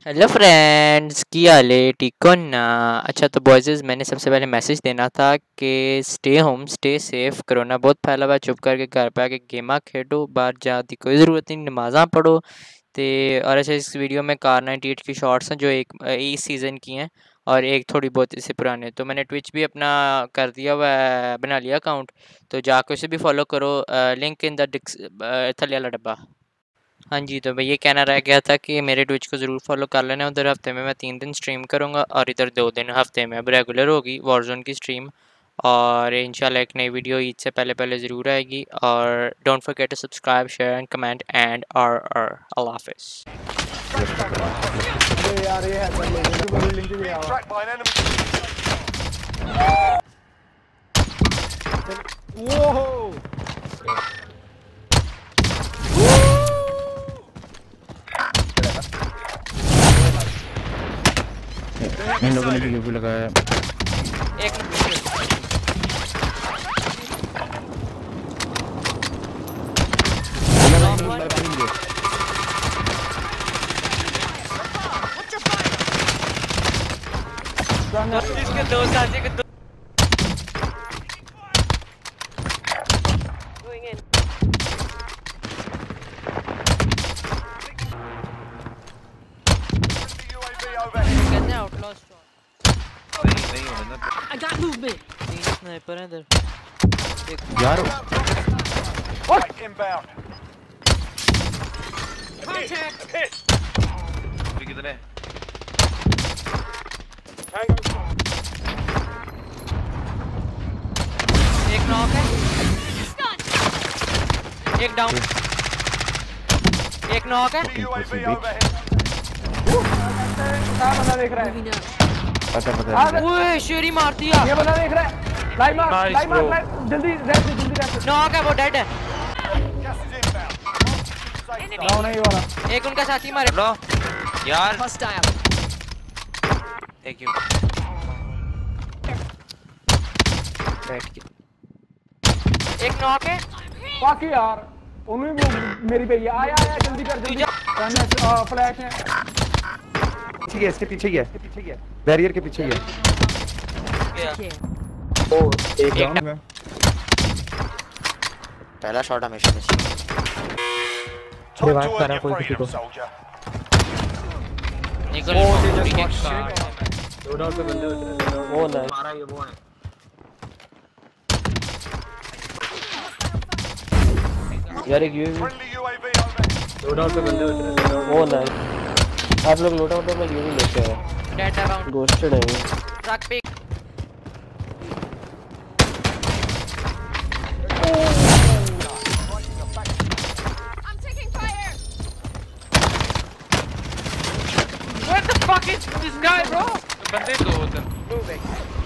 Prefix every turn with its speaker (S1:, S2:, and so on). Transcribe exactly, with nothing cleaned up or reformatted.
S1: Hello friends, की हाल है? ठीक हो ना? अच्छा तो बॉयज़, मैंने सबसे पहले मैसेज देना था कि stay home, stay safe. Corona बहुत फैला हुआ है। चुप करके घर पे आके गेमा खेडो, बाहर जाने की कोई ज़रूरत नहीं, नमाज़ां पढ़ो। ते और अच्छा, इस वीडियो में कार नाइन्टी एट की शॉर्ट्स हैं जो एक इस सीज़न की हैं और एक थोड़ी बहुत इससे पुराने। तो मैंने ट्विच भी अपना कर दिया हुआ है, बना लिया अकाउंट, तो जाके उसे भी फॉलो करो। लिंक इन द डिक्स थल्ले वाला डब्बा। हाँ जी, तो मैं ये कहना रह गया था कि मेरे ट्विच को ज़रूर फॉलो कर लेना। उधर हफ्ते में मैं तीन दिन स्ट्रीम करूँगा और इधर दो दिन हफ्ते में अब रेगुलर होगी वॉरजोन की स्ट्रीम। और इंशाल्लाह एक नई वीडियो ईद से पहले पहले ज़रूर आएगी। और don't forget to subscribe, share and comment and और और अल्लाह हाफिज़।
S2: अरे यार ये है पर लोगों को लिंक दे आओ। ओहो
S3: इन लोगों ने भी यूपी लगाया।
S1: एक इसके दो साथी के दो
S4: Going in. कहते हैं outlaw strong. I got movement. तीन स्नाइपर हैं इधर.
S3: यार
S2: इनबाउंड
S4: Contact.
S5: किधर है?
S4: एक नॉक है. एक डाउन. एक नॉक है.
S2: यूएवी ओवरहेड कहां बंदा देख रहा है?
S3: पता पता
S4: ओए शेरी मार दिया.
S2: ये बंदा देख रहा है। लाइव मार
S5: Nice,
S2: लाइव मार
S5: bro.
S2: लाइव- जल्दी रेड से जल्दी रेड से
S4: नॉक है, वो डेड है.
S2: डाउन है ये वाला।
S4: एक उनका साथी मारे.
S5: लो यार
S4: Hostile.
S5: Thank you.
S4: एक नॉक है.
S2: बाकी यार उन्हें वो मेरी पे ही है। आया आया जल्दी कर जल्दी कर। फ्लैश है।
S3: पीछे ही है, इसके पीछे ही है, पीछे ही है, बैरियर के पीछे ही है।
S1: एक डाउन में
S6: पहला शॉट हमेशा मिस।
S2: रिवाइव करा कोई किसी को।
S4: निकल.
S2: दो डाउन पे बंदे उतरे। वो ना मारा ये वो है।
S7: यार एक यूएवी
S2: दो डाउन पे बंदे उतरे।
S7: वो ना आप लोग लोटा वोटा में यूएवी लेके आए।
S4: Dead around.
S7: घोस्टेड है ये।
S4: ट्रक पे.
S8: I'm taking fire!
S4: What the fuck is this guy, bro?
S5: बंदे दो उधर।